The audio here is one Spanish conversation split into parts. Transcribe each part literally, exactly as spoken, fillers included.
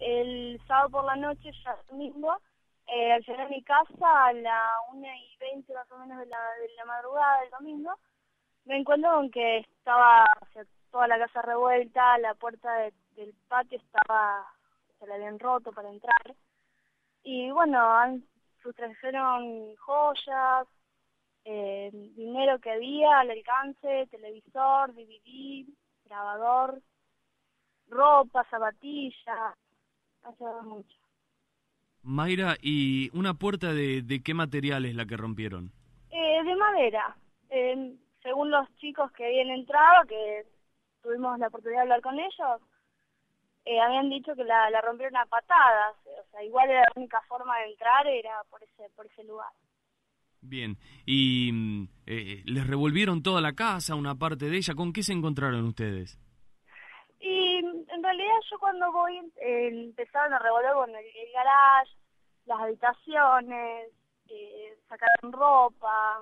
el sábado por la noche, ya domingo, eh, al llegar a mi casa a la una y veinte más o menos de la, de la madrugada del domingo, me encuentro con que estaba, o sea, toda la casa revuelta, la puerta de, del patio estaba, se la habían roto para entrar. Y bueno, han, sustrajeron joyas, eh, dinero que había al alcance, televisor, D V D, grabador, ropa, zapatillas, ha llevado mucho. Mayra, ¿y una puerta de, de qué material es la que rompieron? Eh, de madera. Eh, según los chicos que habían entrado, que tuvimos la oportunidad de hablar con ellos, eh, habían dicho que la, la rompieron a patadas. O sea, igual era la única forma de entrar, era por ese, por ese lugar. Bien, ¿y eh, les revolvieron toda la casa, una parte de ella? ¿Con qué se encontraron ustedes? Y en realidad yo cuando voy eh, empezaron a revolver bueno, el, el garage, las habitaciones, eh, sacaron ropa.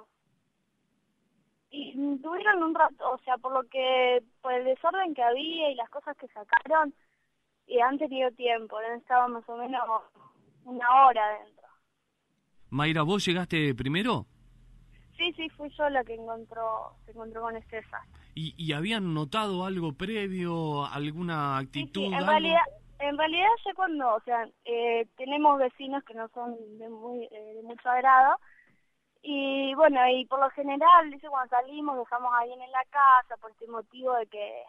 Y tuvieron un rato, o sea, por lo que, por el desorden que había y las cosas que sacaron, y han tenido tiempo, han estado más o menos una hora adentro. Mayra, ¿vos llegaste primero? Sí, sí, fui yo la que encontró, se encontró con este desastre. ¿Y, y habían notado algo previo, alguna Sí, actitud, sí, en algo? realidad, en realidad ya cuando, o sea, eh, tenemos vecinos que no son de, muy, eh, de mucho agrado, y bueno, y por lo general, dice, cuando salimos dejamos a alguien en la casa por este motivo de que,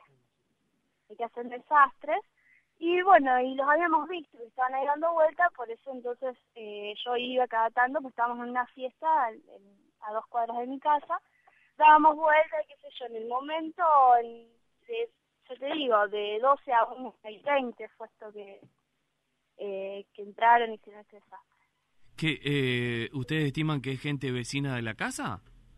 de que hacen desastres. Y bueno, y los habíamos visto, que estaban ahí dando vueltas, por eso entonces eh, yo iba cada tanto, pues estábamos en una fiesta en, en, a dos cuadras de mi casa, dábamos vueltas, qué sé yo, en el momento, en, de, yo te digo, de doce a una y veinte fue esto que, eh, que entraron y hicieron este desastre. ¿Qué, eh, ¿Ustedes estiman que es gente vecina de la casa?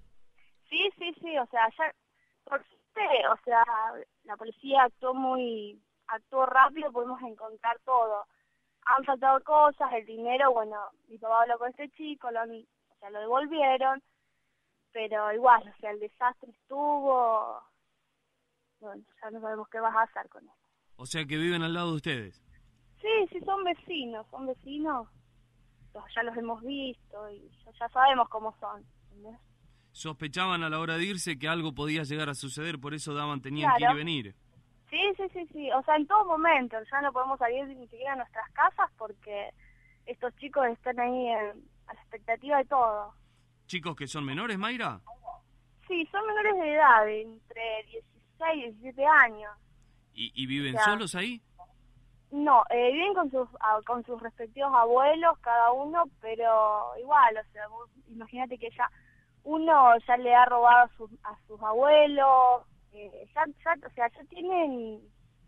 Sí, sí, sí, o sea, ya, por suerte, o sea, la policía actuó muy, actuó rápido, pudimos encontrar todo. Han faltado cosas, el dinero, bueno, mi papá habló con este chico, lo, o sea, lo devolvieron, pero igual, o sea, el desastre estuvo, bueno, ya no sabemos qué vas a hacer con eso. O sea, que viven al lado de ustedes. Sí, sí, son vecinos, son vecinos, los- ya los hemos visto y ya, ya sabemos cómo son, ¿entendés? Sospechaban a la hora de irse que algo podía llegar a suceder, por eso daban, tenían que ir y Claro. venir. Sí, sí, sí, sí, o sea, en todo momento, ya no podemos salir ni siquiera a nuestras casas porque estos chicos están ahí en- a la expectativa de todo. ¿Chicos que son menores, Mayra? Sí, son menores de edad, de entre dieciséis y diecisiete años. ¿Y, y viven O sea, solos ahí? no, eh, viven con sus a- con sus respectivos abuelos cada uno, pero igual, o sea, vos imagínate que ya uno ya le ha robado a sus, a sus abuelos, eh, ya, ya, o sea, ya tienen,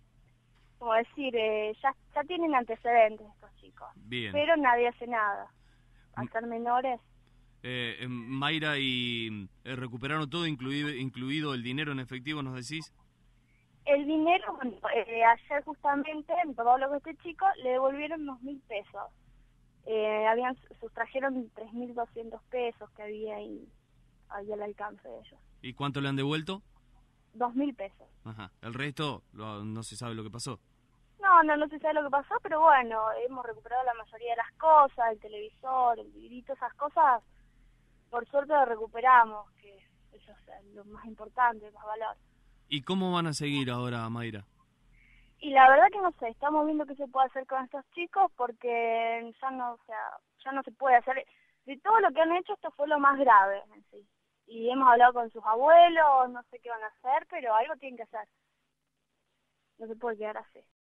como decir, eh, ya, ya tienen antecedentes estos chicos, Bien. pero nadie hace nada. Al M- ser menores, Eh, eh, Mayra, ¿y eh, recuperaron todo, incluido, incluido el dinero en efectivo, nos decís? el dinero, bueno, eh, ayer justamente, mi papá habló con este chico, le devolvieron unos mil pesos. Eh, habían sustrajeron tres mil doscientos pesos que había ahí, ahí al alcance de ellos. ¿Y cuánto le han devuelto? Dos mil pesos. Ajá. El resto lo- no se sabe lo que pasó. No, no, no se sabe lo que pasó, pero bueno, hemos recuperado la mayoría de las cosas, el televisor, el librito, esas cosas, por suerte lo recuperamos, que eso es lo más importante, el más valor. ¿Y cómo van a seguir ahora, Mayra? Y la verdad que no sé, estamos viendo qué se puede hacer con estos chicos porque ya no, o sea, ya no se puede hacer. De todo lo que han hecho, esto fue lo más grave en sí. Y hemos hablado con sus abuelos, no sé qué van a hacer, pero algo tienen que hacer. No se puede quedar así.